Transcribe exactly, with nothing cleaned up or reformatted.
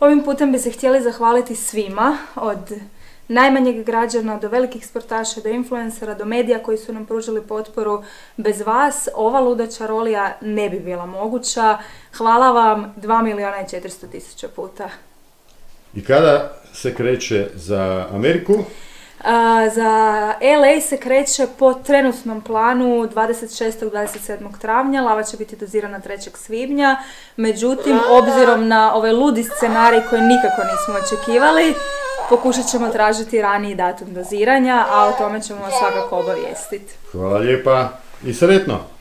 Ovim putem bi se htjeli zahvaliti svima, od najmanjeg građana do velikih sportaša, do influencera, do medija koji su nam pružili potporu. Bez vas ova luda čarolija ne bi bila moguća. Hvala vam dva milijuna i četiristo tisuća puta. I kada se kreće za Ameriku? Uh, za L A se kreće po trenutnom planu dvadeset šestog do dvadeset sedmog travnja, lava će biti dozirana trećeg svibnja, međutim, obzirom na ovaj ludi scenarij koji nikako nismo očekivali, pokušat ćemo tražiti raniji datum doziranja, a o tome ćemo vas svakako obavijestiti. Hvala lijepa i sretno!